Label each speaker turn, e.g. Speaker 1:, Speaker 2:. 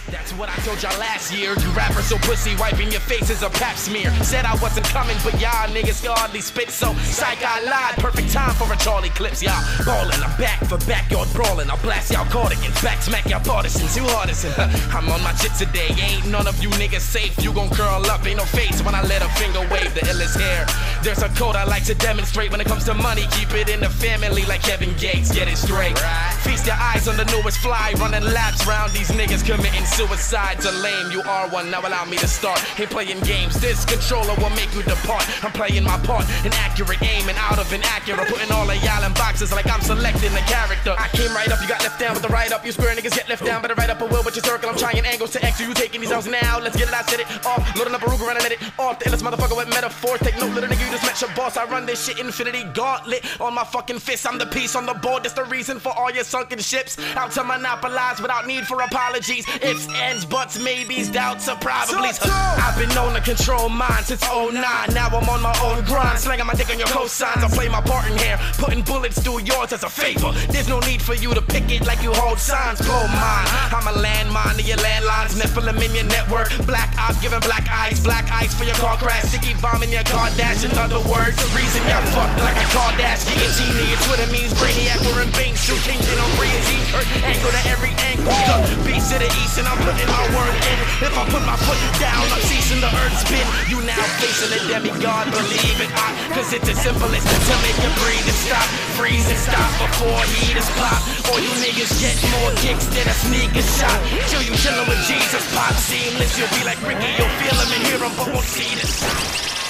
Speaker 1: That's what I told y'all last year. You rappers so pussy, wiping your faces a pap smear. Said I wasn't coming, but y'all niggas hardly spit, so psych, I lied. Perfect time for a Charlie Clips, y'all ballin'. I'm back for backyard brawling. I'll blast y'all cardigans, back smack y'all partisans. Who hardison? I'm on my shit today. Ain't none of you niggas safe. You gon' curl up, ain't no face when I let a finger wave the illest hair. There's a code I like to demonstrate when it comes to money. Keep it in the family like Kevin Gates. Get it straight. Feast your eyes on the newest fly, running laps round these niggas committing suicides are lame. You are one, now allow me to start. Ain't playing games, this controller will make you depart. I'm playing my part, an accurate aim and out of inaccurate. Putting all of y'all in boxes like I'm selecting a character. I came right up, you got left down with the right up. You square niggas get left down, better right up a will with your circle. I'm trying angles to X, you taking these L's now. Let's get it, I said it off. Loading up a Ruger and I let it off. The illest motherfucker with metaphors. Take note, little nigga, you just met your boss. I run this shit infinity gauntlet on my fucking fist. I'm the piece on the board, that's the reason for all your sunken ships. Out to monopolize without need for apologies. Ifs, ends, buts, maybes, doubts, or probablys. I've been known to control mine since '09. Now I'm on my own grind, slanging my dick on your cosigns. I play my part in here, putting bullets through yours as a favor. There's no need for you to pick it like you hold signs. Blow mine, I'm a landmine to your landlines. Nephilim in your network, black op giving black ice for your car crash. Sticky bomb in your car dash. In other words, the reason y'all fucked like a car dash. Guillotine to your Twitter means brainiac. We're in Bing, shoot Kington on Breezy. Angle to every angle, the beast to the east, and I'm putting my word in. If I put my foot down, I'm ceasing the earth spin. You now facing a demigod, believe it, cause it's as simple as to make you breathe and stop, freeze and stop before heaters pop. Or you niggas get more kicks than a sneaker shot. Till you chillin' with Jesus, pop seamless. You'll be like Ricky, you'll feel him and hear him, but won't see this.